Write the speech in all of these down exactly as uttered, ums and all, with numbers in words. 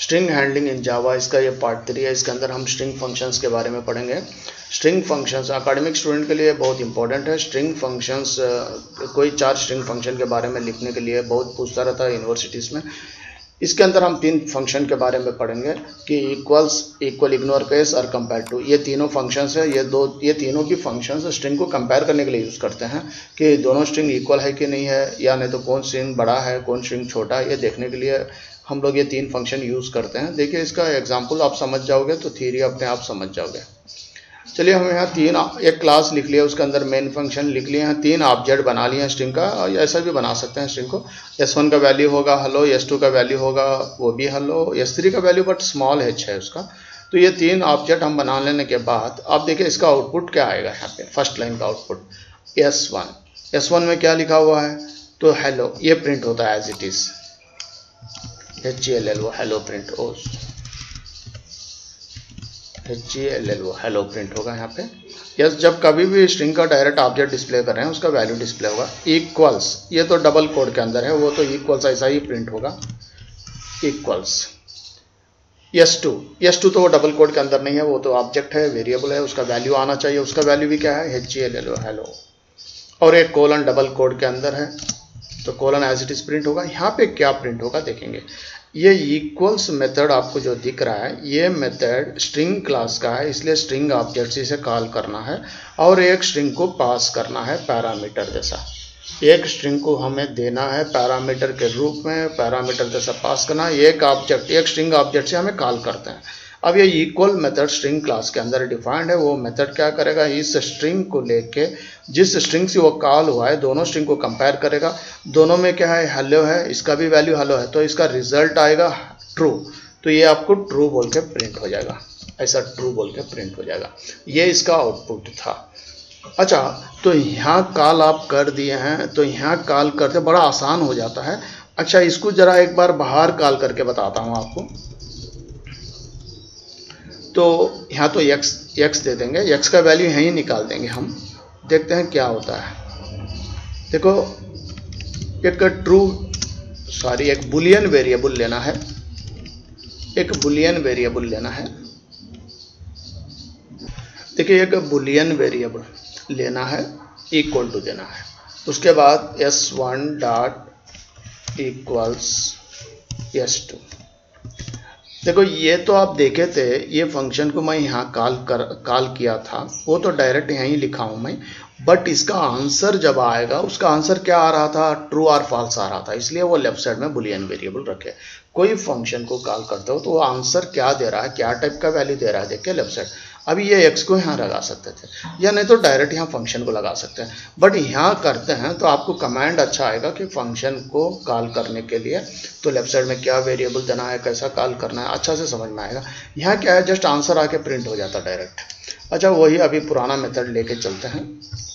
String handling in जावा, इसका ये part three है। इसके अंदर हम स्ट्रिंग फंक्शंस के बारे में पढ़ेंगे। स्ट्रिंग फंक्शंस एकेडमिक स्टूडेंट के लिए बहुत इंपॉर्टेंट है। स्ट्रिंग फंक्शंस, कोई चार स्ट्रिंग फंक्शन के बारे में लिखने के लिए बहुत पूछता रहता है यूनिवर्सिटीज़ में। इसके अंदर हम तीन फंक्शन के बारे में पढ़ेंगे कि इक्वल्स, इक्वल, इग्नोर केस और कंपेयर टू। ये तीनों फंक्शंस है। ये दो ये तीनों की फंक्शंस स्ट्रिंग को कंपेयर करने के लिए यूज़ करते हैं कि दोनों स्ट्रिंग इक्वल है कि नहीं है, या नहीं तो कौन स्ट्रिंग बड़ा है कौन स्ट्रिंग छोटा है, ये देखने के लिए हम लोग ये तीन फंक्शन यूज़ करते हैं। देखिए इसका एग्जाम्पल आप समझ जाओगे तो थ्योरी अपने आप समझ जाओगे। चलिए हम यहाँ तीन एक क्लास लिख लिया, उसके अंदर मेन फंक्शन लिख लिए हैं, तीन ऑब्जेक्ट बना लिए हैं स्ट्रिंग का। और ऐसा भी बना सकते हैं स्ट्रिंग को, एस वन का वैल्यू होगा हेलो, एस टू का वैल्यू होगा वो भी हेलो, एस थ्री का वैल्यू बट स्मॉल एच है उसका। तो ये तीन ऑब्जेक्ट हम बना लेने के बाद अब देखिए इसका आउटपुट क्या आएगा। यहाँ पे फर्स्ट लाइन का output S one, S one में क्या लिखा हुआ है तो हेलो, ये प्रिंट होता है as it is, H G L L वो hello print, O H G L L वो हेलो प्रिंट होगा यहाँ पे। यस, जब कभी भी स्ट्रिंग का डायरेक्ट ऑब्जेक्ट डिस्प्ले कर रहे हैं उसका वैल्यू डिस्प्ले होगा। इक्वल्स, ये तो डबल कोड के अंदर है, वो तो इक्वल्स ऐसा ही प्रिंट होगा, equals. S two, S two तो वो डबल कोड के अंदर नहीं है, वो तो ऑब्जेक्ट है, वेरिएबल है, उसका वैल्यू आना चाहिए। उसका वैल्यू भी क्या है, H G L L O hello. और एक कोलन डबल कोड के अंदर है तो colon as it is print होगा। यहाँ पे क्या प्रिंट होगा देखेंगे, ये इक्वल्स मेथड आपको जो दिख रहा है ये मेथड स्ट्रिंग क्लास का है, इसलिए स्ट्रिंग ऑब्जेक्ट से इसे कॉल करना है और एक स्ट्रिंग को पास करना है पैरामीटर जैसा। एक स्ट्रिंग को हमें देना है पैरामीटर के रूप में, पैरामीटर जैसा पास करना है। एक ऑब्जेक्ट, एक स्ट्रिंग ऑब्जेक्ट से हमें कॉल करते हैं। अब ये इक्वल मेथड स्ट्रिंग क्लास के अंदर डिफाइंड है। वो मेथड क्या करेगा, इस स्ट्रिंग को लेके जिस स्ट्रिंग से वो कॉल हुआ है दोनों स्ट्रिंग को कंपेयर करेगा। दोनों में क्या है, हेलो है, इसका भी वैल्यू हेलो है, तो इसका रिजल्ट आएगा ट्रू। तो ये आपको ट्रू बोल के प्रिंट हो जाएगा, ऐसा ट्रू बोल के प्रिंट हो जाएगा। ये इसका आउटपुट था। अच्छा, तो यहाँ कॉल आप कर दिए हैं, तो यहाँ कॉल करते बड़ा आसान हो जाता है। अच्छा, इसको जरा एक बार बाहर कॉल करके बताता हूँ आपको। तो यहाँ तो x x दे देंगे, x का वैल्यू यहीं निकाल देंगे हम, देखते हैं क्या होता है। देखो एक ट्रू सॉरी एक बुलियन वेरिएबल लेना है, एक बुलियन वेरिएबल लेना है। देखिए एक बुलियन वेरिएबल लेना है, इक्वल टू देना है। उसके बाद S one dot equals S two. देखो ये तो आप देखे थे, ये फंक्शन को मैं यहाँ कॉल कर कॉल किया था, वो तो डायरेक्ट यहीं लिखा हूँ मैं, बट इसका आंसर जब आएगा उसका आंसर क्या आ रहा था, ट्रू और फॉल्स आ रहा था, इसलिए वो लेफ्ट साइड में बुलियन वेरिएबल रखे। कोई फंक्शन को कॉल करते हो तो वो आंसर क्या दे रहा है, क्या टाइप का वैल्यू दे रहा है, देख के लेफ्ट साइड। अभी ये एक्स को यहाँ लगा सकते थे या नहीं तो डायरेक्ट यहाँ फंक्शन को लगा सकते हैं, बट यहाँ करते हैं तो आपको कमांड अच्छा आएगा कि फंक्शन को कॉल करने के लिए तो लेफ्ट साइड में क्या वेरिएबल देना है, कैसा कॉल करना है, अच्छा से समझ में आएगा। यहाँ क्या है, जस्ट आंसर आके प्रिंट हो जाता डायरेक्ट। अच्छा, वही अभी पुराना मेथड लेके चलते हैं।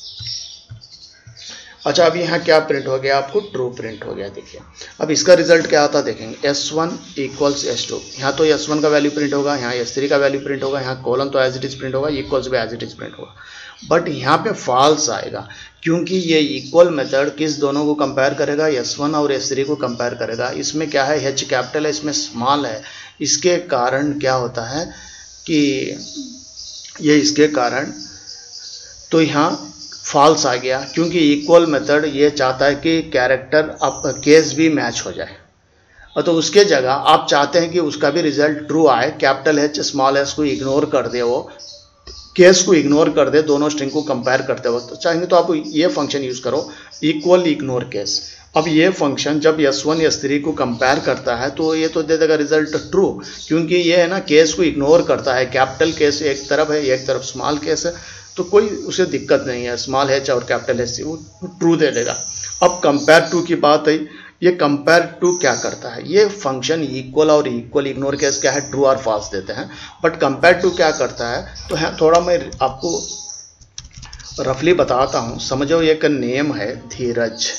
अच्छा, अभी यहाँ क्या प्रिंट हो गया, आपको ट्रू प्रिंट हो गया। देखिए अब इसका रिजल्ट क्या आता है देखेंगे, S one equals S two. यहाँ तो एस वन का वैल्यू प्रिंट होगा, यहाँ एस थ्री का वैल्यू प्रिंट होगा, यहाँ कॉलन तो एज इट इज प्रिंट होगा, इक्वल्स भी एज इट इज प्रिंट होगा। बट यहाँ पे फॉल्स आएगा क्योंकि ये इक्वल मेथड किस दोनों को कंपेयर करेगा, एस वन और एस थ्री को कंपेयर करेगा। इसमें क्या है, एच कैपिटल है, इसमें स्मॉल है। इसके कारण क्या होता है कि ये इसके कारण तो यहाँ फॉल्स आ गया, क्योंकि इक्वल मेथड ये चाहता है कि कैरेक्टर अब केस भी मैच हो जाए, और तो उसके जगह आप चाहते हैं कि उसका भी रिजल्ट ट्रू आए। कैपिटल एच स्मॉल एस को इग्नोर कर दे, वो केस को इग्नोर कर दे दोनों स्ट्रिंग को कंपेयर करते वक्त। तो चाहेंगे तो आप ये फंक्शन यूज करो, इक्वल इग्नोर केस। अब ये फंक्शन जब एस वन एस थ्री को कंपेयर करता है तो ये तो दे देगा रिजल्ट ट्रू, क्योंकि ये है ना केस को इग्नोर करता है। कैपिटल केस एक तरफ है, एक तरफ स्मॉल केस है, तो कोई उसे दिक्कत नहीं है, स्मॉल एच और कैपिटल एच वो ट्रू दे देगा। अब कंपेयर टू की बात है, ये कंपेयर टू क्या करता है, ये फंक्शन इक्वल और इक्वल इग्नोर केस क्या है, ट्रू और फॉल्स देते हैं। बट कंपेयर टू क्या करता है, तो है थोड़ा मैं आपको रफली बताता हूँ, समझो। एक नेम है धीरज,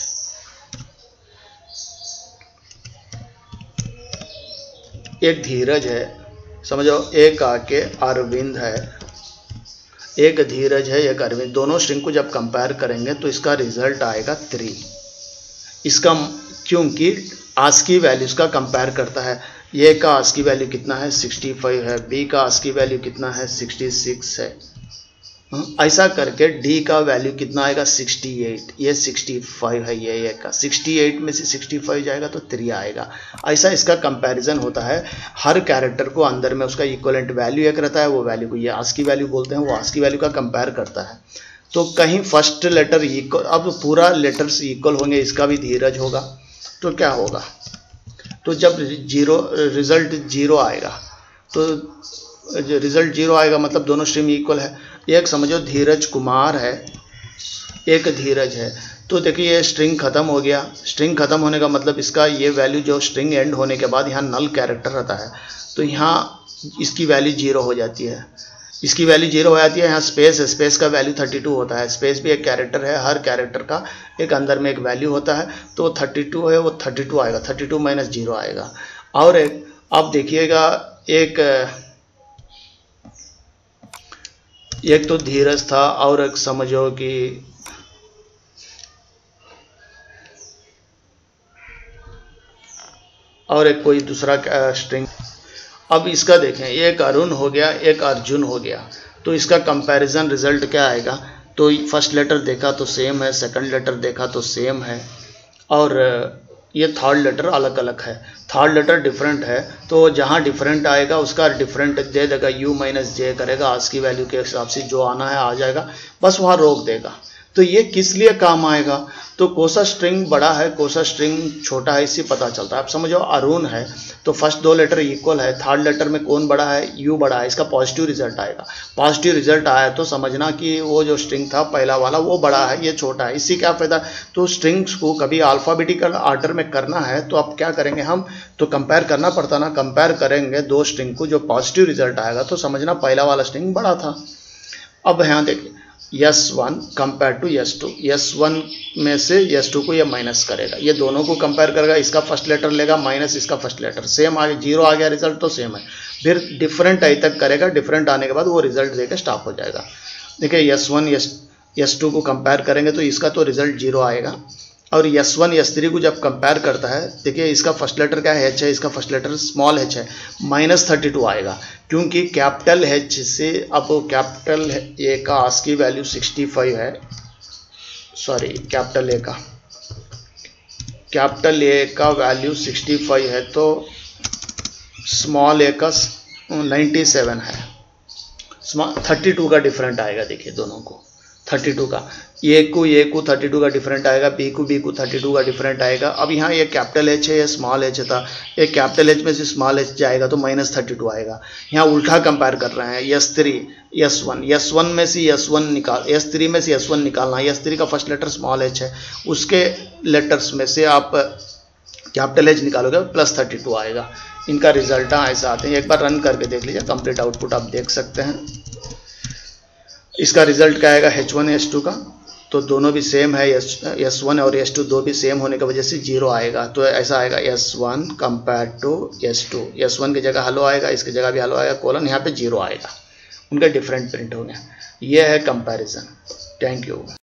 एक धीरज है समझो, एक आके अरविंद है, एक धीरज है एक अरविंद। दोनों स्ट्रिंग को जब कंपेयर करेंगे तो इसका रिजल्ट आएगा थ्री। इसका क्योंकि आज की वैल्यूज का कंपेयर करता है, ए का आस्की वैल्यू कितना है सिक्सटी फाइव है, बी का आस्की वैल्यू कितना है सिक्सटी सिक्स है। ऐसा करके डी का वैल्यू कितना आएगा सिक्सटी एट, ये सिक्सटी फाइव है, ये ए का सिक्सटी एट में से सिक्सटी फाइव जाएगा तो थ्री आएगा। ऐसा इसका कंपैरिजन होता है। हर कैरेक्टर को अंदर में उसका इक्वलेंट वैल्यू एक रहता है, वो वैल्यू को ये आस्की वैल्यू बोलते हैं, वो आस्की वैल्यू का कंपेयर करता है। तो कहीं फर्स्ट लेटर इक्वल, अब पूरा लेटर्स इक्वल होंगे, इसका भी धीरज होगा तो क्या होगा, तो जब जीरो रिजल्ट जीरो आएगा तो रिजल्ट जीरो आएगा मतलब दोनों स्ट्रिंग इक्वल है। एक समझो धीरज कुमार है, एक धीरज है, तो देखिए ये स्ट्रिंग खत्म हो गया। स्ट्रिंग खत्म होने का मतलब इसका ये वैल्यू जो स्ट्रिंग एंड होने के बाद यहाँ नल कैरेक्टर रहता है, तो यहाँ इसकी वैल्यू जीरो हो जाती है, इसकी वैल्यू जीरो हो जाती है। यहाँ स्पेस है, स्पेस का वैल्यू थर्टी टू होता है। स्पेस भी एक कैरेक्टर है, हर कैरेक्टर का एक अंदर में एक वैल्यू होता है, तो थर्टी टू है वो थर्टी टू आएगा, थर्टी टू माइनस जीरो आएगा। और एक आप देखिएगा एक एक तो धीरज था और एक समझो कि और एक कोई दूसरा स्ट्रिंग। अब इसका देखें, एक अरुण हो गया, एक अर्जुन हो गया, तो इसका कंपैरिजन रिजल्ट क्या आएगा, तो फर्स्ट लेटर देखा तो सेम है, सेकंड लेटर देखा तो सेम है, और ये थर्ड लेटर अलग अलग है, थर्ड लेटर डिफरेंट है, तो जहाँ डिफरेंट आएगा उसका डिफरेंट दे देगा, यू माइनस जे करेगा, आज की वैल्यू के हिसाब से जो आना है आ जाएगा, बस वहाँ रोक देगा। तो ये किस लिए काम आएगा, तो कौन सा स्ट्रिंग बड़ा है कौन सा स्ट्रिंग छोटा है इससे पता चलता है। आप समझो अरुण है तो फर्स्ट दो लेटर इक्वल है, थर्ड लेटर में कौन बड़ा है, यू बड़ा है, इसका पॉजिटिव रिजल्ट आएगा। पॉजिटिव रिजल्ट आया तो समझना कि वो जो स्ट्रिंग था पहला वाला वो बड़ा है, ये छोटा है। इससे क्या फायदा, तो स्ट्रिंग्स को कभी अल्फाबेटिकल ऑर्डर में करना है तो अब क्या करेंगे हम, तो कंपेयर करना पड़ता ना, कंपेयर करेंगे दो स्ट्रिंग को, जो पॉजिटिव रिजल्ट आएगा तो समझना पहला वाला स्ट्रिंग बड़ा था। अब यहाँ देखिए S one compare to S two, S one में से एस टू को ये माइनस करेगा, ये दोनों को कंपेयर करेगा, इसका फर्स्ट लेटर लेगा माइनस इसका फर्स्ट लेटर, सेम आ गया, जीरो आ गया रिजल्ट तो सेम है। फिर डिफरेंट आई तक करेगा, डिफरेंट आने के बाद वो रिजल्ट देकर स्टॉप हो जाएगा। देखिए S one S S two को कंपेयर करेंगे तो इसका तो रिजल्ट जीरो आएगा, और एस वन एस थ्री को जब कंपेयर करता है, देखिए इसका फर्स्ट लेटर क्या है, एच है, इसका फर्स्ट लेटर स्मॉल एच है, माइनस थर्टी टू आएगा, क्योंकि कैपिटल एच से अब कैपिटल ए का आस्की वैल्यू सिक्सटी फाइव है, सॉरी कैपिटल ए का कैपिटल ए का वैल्यू सिक्सटी फाइव है, तो स्मॉल ए का नाइन्टी सेवन है, थर्टी टू का डिफरेंट आएगा। देखिए दोनों को थर्टी टू का, ए को ए को थर्टी टू का डिफरेंट आएगा, बी को बी को थर्टी टू का डिफरेंट आएगा। अब यहाँ ये कैपिटल एच है, ये स्मॉल एच था, एक कैपिटल एच में से स्मॉल एच जाएगा तो माइनस थर्टी टू आएगा। यहाँ उल्टा कंपेयर कर रहे हैं, S three S one, S one में से एस वन निकाल, एस थ्री में से एस वन निकालना है, एस थ्री का फर्स्ट लेटर स्मॉल एच है, उसके लेटर्स में से आप कैपिटल एच निकालोगे प्लस थर्टी टू आएगा। इनका रिजल्ट ऐसा आते हैं, एक बार रन करके देख लीजिए, कंप्लीट आउटपुट आप देख सकते हैं। इसका रिजल्ट क्या आएगा एच वन एच टू का, तो दोनों भी सेम है, एस वन और एस टू दो भी सेम होने की वजह से जीरो आएगा, तो ऐसा आएगा S one compare to S two, S one की जगह हलो आएगा, इसकी जगह भी हलो आएगा, कोलन यहाँ पे जीरो आएगा, उनका डिफरेंट प्रिंट हो गया। ये है कंपैरिजन। Thank you.